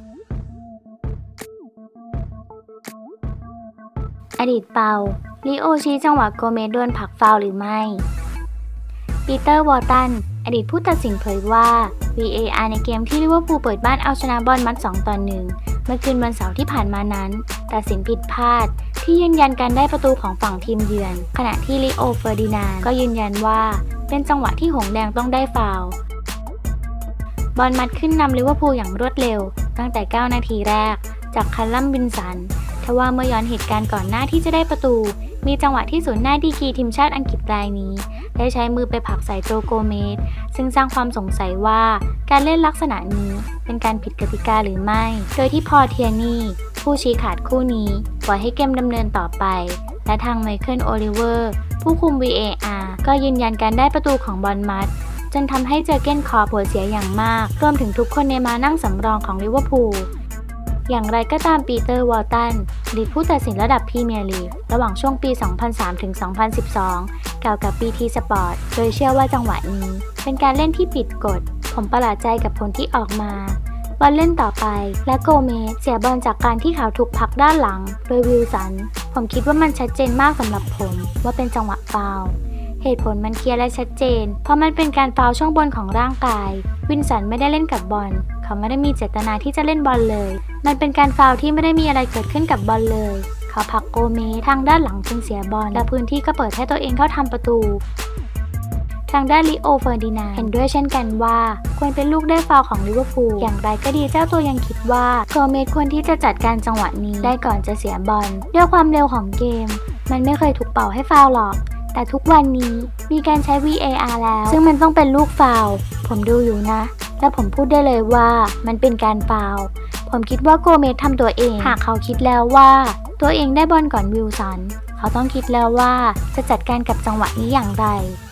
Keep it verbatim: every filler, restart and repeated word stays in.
อดีตเปาลิโอชี้จังหวะโกเมสโดนผลักฟาวล์หรือไม่ปีเตอร์วอร์ตันอดีตผู้ตัดสินเผยว่า วี เอ อาร์ ในเกมที่ลิเวอร์พูลเปิดบ้านเอาชนะบอร์นมัธ สองต่อหนึ่ง เมื่อคืนวันเสาร์ที่ผ่านมานั้นตัดสินผิดพลาดที่ยืนยันการได้ประตูของฝั่งทีมเยือนขณะที่ลีโอ เฟอร์ดินานด์ก็ยืนยันว่าเป็นจังหวะที่หงส์แดงต้องได้ฟาวล์บอร์นมัธขึ้นนำลิเวอร์พูลอย่างรวดเร็วตั้งแต่เก้านาทีแรกจากคัลลัม วินสันทว่าเมื่อย้อนเหตุการณ์ก่อนหน้าที่จะได้ประตูมีจังหวะที่ศูนย์หน้าดีกรีทีมชาติอังกฤษรายนี้ได้ใช้มือไปผลักใส่โจโกเมสซึ่งสร้างความสงสัยว่าการเล่นลักษณะนี้เป็นการผิดกติกาหรือไม่โดยที่พอเทียนี่ผู้ชี้ขาดคู่นี้ปล่อยให้เกมดำเนินต่อไปและทางไมเคิล โอลิเวอร์ผู้คุม วี เอ อาร์ ก็ยืนยันการได้ประตูของบอร์นมัธจนทำให้เจอเก้นคอร์ปวดเสียอย่างมากรวมถึงทุกคนในม้านั่งสำรองของลิเวอร์พูลอย่างไรก็ตามปีเตอร์วอลตันอดีตผู้ตัดสินระดับพรีเมียร์ลีกระหว่างช่วงปี สองพันสาม ถึง สองพันสิบสอง กล่าวกับ บี ที สปอร์ต โดยเชื่อว่าจังหวะนี้เป็นการเล่นที่ผิดกฎผมประหลาดใจกับผลที่ออกมาบอลเล่นต่อไปและโกเมสเสียบอลจากการที่เขาถูกผลักด้านหลังโดยวิลสันผมคิดว่ามันชัดเจนมากสำหรับผมว่าเป็นจังหวะฟาวล์เหตุผลมันเคลียร์และชัดเจนเพราะมันเป็นการฟาวล์ช่วงบนของร่างกายวินสันไม่ได้เล่นกับบอลเขาไม่ได้มีเจตนาที่จะเล่นบอลเลยมันเป็นการฟาวล์ที่ไม่ได้มีอะไรเกิดขึ้นกับบอลเลยเขาผลักโกเมสทางด้านหลังจึงเสียบอลและพื้นที่ก็เปิดให้ตัวเองเข้าทำประตูทางด้านลีโอ เฟอร์ดินานด์เห็นด้วยเช่นกันว่าควรเป็นลูกได้ฟาวล์ของลิเวอร์พูลอย่างไรก็ดีเจ้าตัวยังคิดว่าโกเมสควรที่จะจัดการจังหวะนี้ได้ก่อนจะเสียบอลด้วยความเร็วของเกมมันไม่เคยถูกเป่าให้ฟาวล์หรอกแต่ทุกวันนี้มีการใช้ วี เอ อาร์ แล้วซึ่งมันต้องเป็นลูกฟาวล์ผมดูอยู่นะและผมพูดได้เลยว่ามันเป็นการฟาวล์ผมคิดว่าโกเมสทำตัวเองหากเขาคิดแล้วว่าตัวเองได้บอลก่อนวิลสันเขาต้องคิดแล้วว่าจะจัดการกับจังหวะนี้อย่างไร